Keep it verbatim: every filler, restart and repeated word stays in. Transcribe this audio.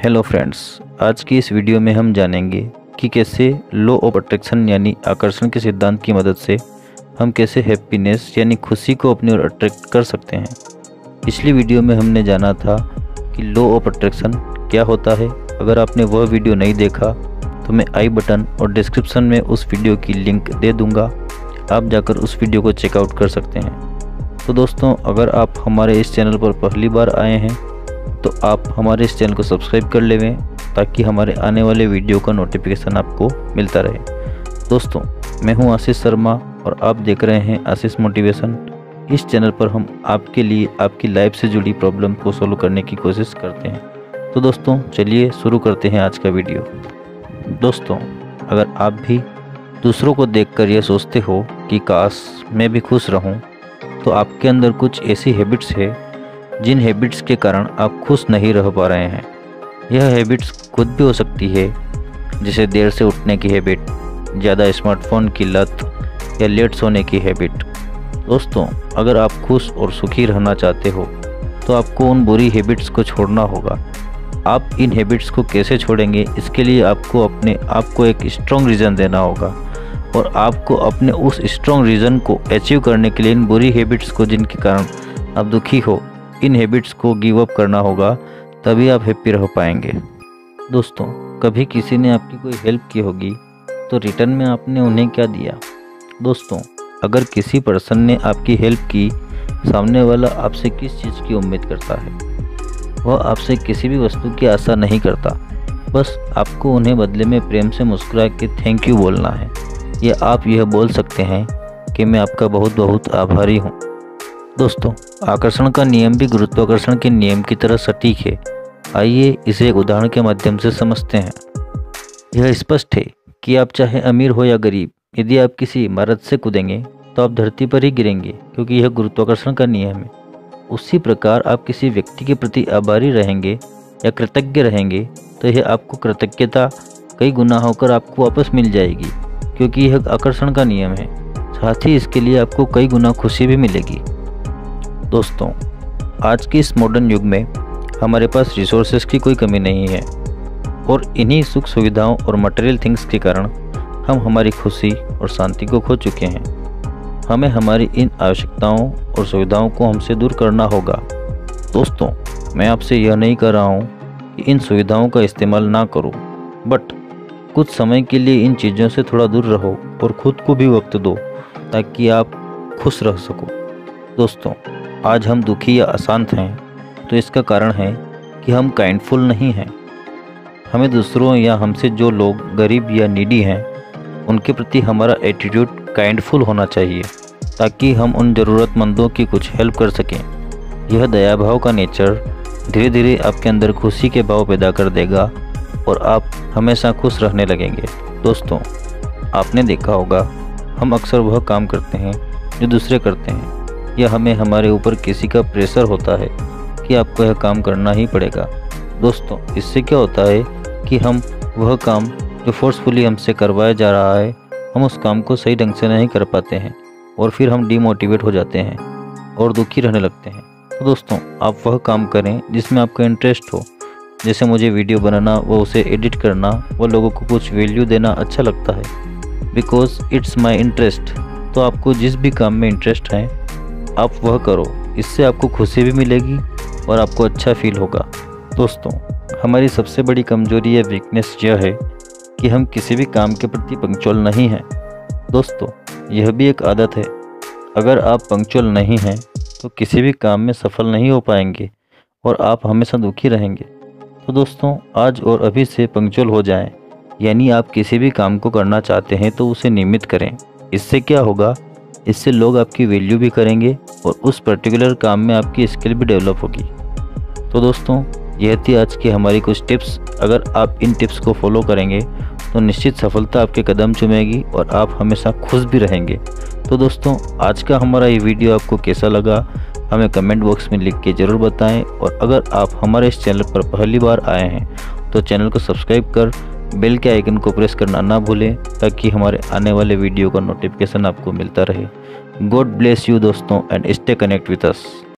Hello friends, आज की इस वीडियो में हम जानेंगे कि कैसे लॉ ऑफ अट्रैक्शन यानी आकर्षण के सिद्धांत की मदद से हम कैसे हैप्पीनेस यानी खुशी को अपनी ओर अट्रैक्ट कर सकते हैं। पिछली वीडियो में हमने जाना था कि लॉ ऑफ अट्रैक्शन क्या होता है। अगर आपने वह वीडियो नहीं देखा तो मैं आई बटन और डिस्क्रिप्शन में उस वीडियो की लिंक दे दूँगा, आप जाकर उस वीडियो को चेकआउट कर सकते हैं। तो दोस्तों, अगर आप हमारे इस चैनल पर पहली बार आए हैं तो आप हमारे इस चैनल को सब्सक्राइब कर लेवें ताकि हमारे आने वाले वीडियो का नोटिफिकेशन आपको मिलता रहे। दोस्तों, मैं हूं आशीष शर्मा और आप देख रहे हैं आशीष मोटिवेशन। इस चैनल पर हम आपके लिए आपकी लाइफ से जुड़ी प्रॉब्लम को सॉल्व करने की कोशिश करते हैं। तो दोस्तों, चलिए शुरू करते हैं आज का वीडियो। दोस्तों, अगर आप भी दूसरों को देखकर यह सोचते हो कि काश मैं भी खुश रहूं, तो आपके अंदर कुछ ऐसी हैबिट्स है जिन हैबिट्स के कारण आप खुश नहीं रह पा रहे हैं। यह हैबिट्स खुद भी हो सकती है, जैसे देर से उठने की हैबिट, ज़्यादा स्मार्टफोन की लत या लेट सोने की हैबिट। दोस्तों, अगर आप खुश और सुखी रहना चाहते हो तो आपको उन बुरी हैबिट्स को छोड़ना होगा। आप इन हैबिट्स को कैसे छोड़ेंगे, इसके लिए आपको अपने आप को एक स्ट्रॉन्ग रीज़न देना होगा और आपको अपने उस स्ट्रॉन्ग रीज़न को अचीव करने के लिए इन बुरी हैबिट्स को जिनके कारण आप दुखी हो, इन हैबिट्स को गिव अप करना होगा, तभी आप हैप्पी रह पाएंगे। दोस्तों, कभी किसी ने आपकी कोई हेल्प की होगी तो रिटर्न में आपने उन्हें क्या दिया? दोस्तों, अगर किसी पर्सन ने आपकी हेल्प की, सामने वाला आपसे किस चीज़ की उम्मीद करता है? वह आपसे किसी भी वस्तु की आशा नहीं करता, बस आपको उन्हें बदले में प्रेम से मुस्कुरा के थैंक यू बोलना है, या आप यह बोल सकते हैं कि मैं आपका बहुत बहुत आभारी हूँ। दोस्तों, आकर्षण का नियम भी गुरुत्वाकर्षण के नियम की तरह सटीक है। आइए इसे एक उदाहरण के माध्यम से समझते हैं। यह स्पष्ट है कि आप चाहे अमीर हो या गरीब, यदि आप किसी इमारत से कूदेंगे तो आप धरती पर ही गिरेंगे, क्योंकि यह गुरुत्वाकर्षण का नियम है। उसी प्रकार आप किसी व्यक्ति के प्रति आभारी रहेंगे या कृतज्ञ रहेंगे तो यह आपको कृतज्ञता कई गुना होकर आपको वापस मिल जाएगी, क्योंकि यह आकर्षण का नियम है। साथ ही इसके लिए आपको कई गुना खुशी भी मिलेगी। दोस्तों, आज के इस मॉडर्न युग में हमारे पास रिसोर्सेज की कोई कमी नहीं है और इन्हीं सुख सुविधाओं और मटेरियल थिंग्स के कारण हम हमारी खुशी और शांति को खो चुके हैं। हमें हमारी इन आवश्यकताओं और सुविधाओं को हमसे दूर करना होगा। दोस्तों, मैं आपसे यह नहीं कह रहा हूँ कि इन सुविधाओं का इस्तेमाल ना करो, बट कुछ समय के लिए इन चीज़ों से थोड़ा दूर रहो और खुद को भी वक्त दो ताकि आप खुश रह सको। दोस्तों, आज हम दुखी या अशांत हैं तो इसका कारण है कि हम काइंडफुल नहीं हैं। हमें दूसरों या हमसे जो लोग गरीब या नीडी हैं उनके प्रति हमारा एटीट्यूड काइंडफुल होना चाहिए, ताकि हम उन ज़रूरतमंदों की कुछ हेल्प कर सकें। यह दया भाव का नेचर धीरे धीरे आपके अंदर खुशी के भाव पैदा कर देगा और आप हमेशा खुश रहने लगेंगे। दोस्तों, आपने देखा होगा, हम अक्सर वह काम करते हैं जो दूसरे करते हैं, या हमें हमारे ऊपर किसी का प्रेशर होता है कि आपको यह काम करना ही पड़ेगा। दोस्तों, इससे क्या होता है कि हम वह काम जो फोर्सफुली हमसे करवाया जा रहा है, हम उस काम को सही ढंग से नहीं कर पाते हैं और फिर हम डीमोटिवेट हो जाते हैं और दुखी रहने लगते हैं। तो दोस्तों, आप वह काम करें जिसमें आपका इंटरेस्ट हो। जैसे मुझे वीडियो बनाना व उसे एडिट करना व लोगों को कुछ वैल्यू देना अच्छा लगता है, बिकॉज इट्स माई इंटरेस्ट। तो आपको जिस भी काम में इंटरेस्ट है आप वह करो, इससे आपको खुशी भी मिलेगी और आपको अच्छा फील होगा। दोस्तों, हमारी सबसे बड़ी कमजोरी या वीकनेस यह है कि हम किसी भी काम के प्रति पंक्चुअल नहीं हैं। दोस्तों, यह भी एक आदत है। अगर आप पंक्चुअल नहीं हैं तो किसी भी काम में सफल नहीं हो पाएंगे और आप हमेशा दुखी रहेंगे। तो दोस्तों, आज और अभी से पंक्चुअल हो जाएं, यानी आप किसी भी काम को करना चाहते हैं तो उसे नियमित करें। इससे क्या होगा, इससे लोग आपकी वैल्यू भी करेंगे और उस पर्टिकुलर काम में आपकी स्किल भी डेवलप होगी। तो दोस्तों, यह थी आज की हमारी कुछ टिप्स। अगर आप इन टिप्स को फॉलो करेंगे तो निश्चित सफलता आपके कदम चूमेगी और आप हमेशा खुश भी रहेंगे। तो दोस्तों, आज का हमारा ये वीडियो आपको कैसा लगा हमें कमेंट बॉक्स में लिख के ज़रूर बताएं, और अगर आप हमारे इस चैनल पर पहली बार आए हैं तो चैनल को सब्सक्राइब कर बेल के आइकन को प्रेस करना ना भूलें, ताकि हमारे आने वाले वीडियो का नोटिफिकेशन आपको मिलता रहे। गॉड ब्लेस यू दोस्तों, and stay connect with us.